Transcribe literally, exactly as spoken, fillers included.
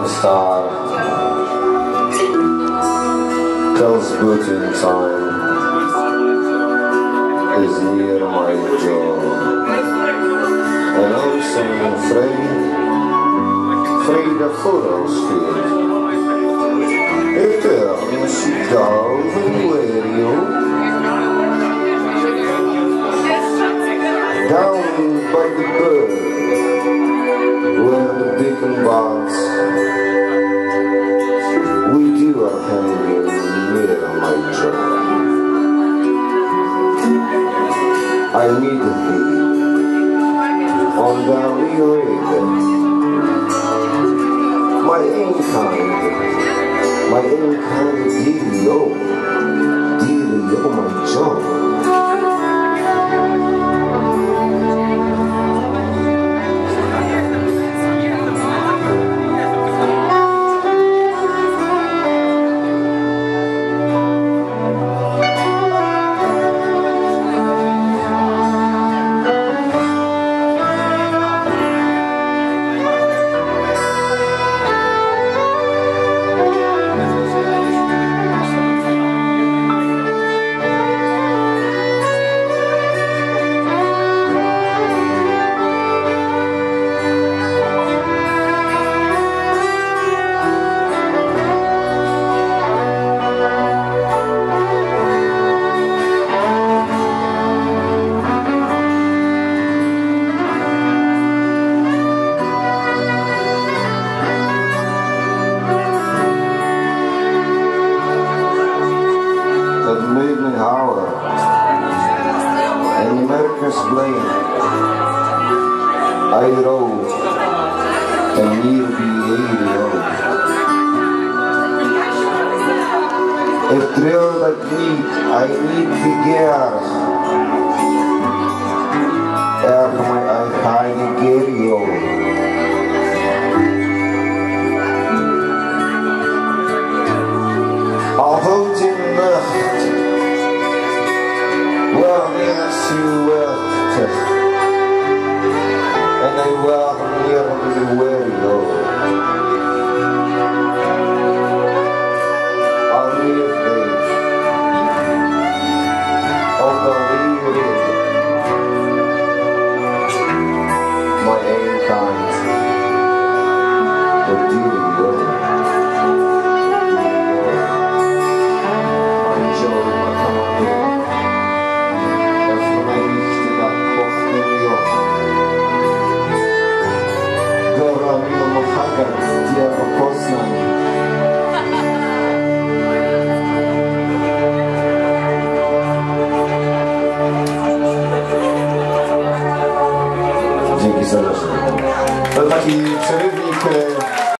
star tells good in time is near my jaw, and also afraid, afraid of photos field. Eterno si calva in aereo, down by the bird, where the beacon bars, with you are hanging near my jaw. I meet thee on the Rio River, my own kind, my own kind dealio, dealio my jaw. Hour and America's blame. I rode and near the area. If trail that need, I need the gear. Er my I hide gerio. Al houdt in lucht. Well, yes, you left, and I will nearly where you go. I'll leave thee, I'll believe it, my own kind, but do you go? My Joe, my family. Dzięki serdecznie. To taki przerywnik